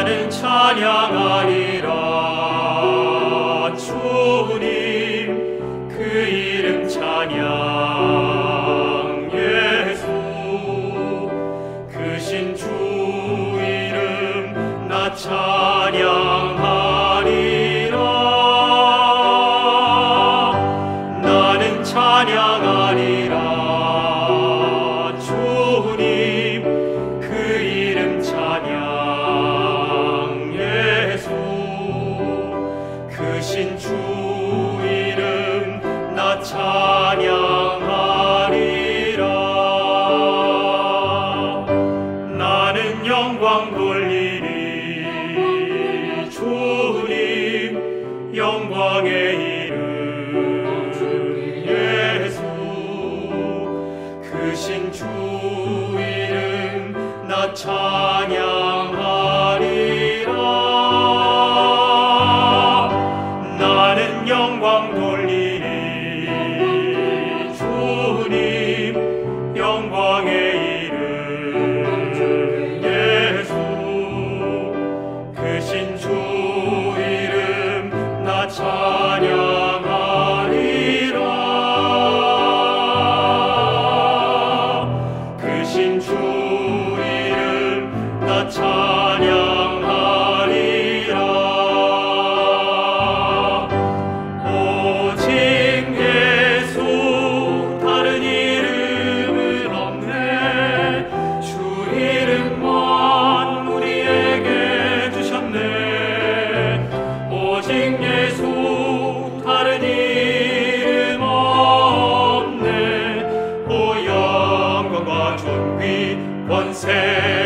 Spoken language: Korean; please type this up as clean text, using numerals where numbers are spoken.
나는 찬양하리라 주님 그 이름 찬양 예수 크신 주 이름 나 찬양하리라 나는 찬양하리라 주님 그 이름 찬양 예수 크신 주 이름 나 찬양하리라 나는 영광 돌리리 주님 영광의 이름 예수 크신 주 이름 나 찬양하리라 나는 영광 돌리리 주님 영광의 이름 예수 크신 주 이름 나 찬양하리라 크신 주 이름 나 찬양하리라 오직 예수 다른 이름은 없네 주 이름만 우리에게 주셨네 오직 예수 다른 이름 없네 오 영광과 존귀 권세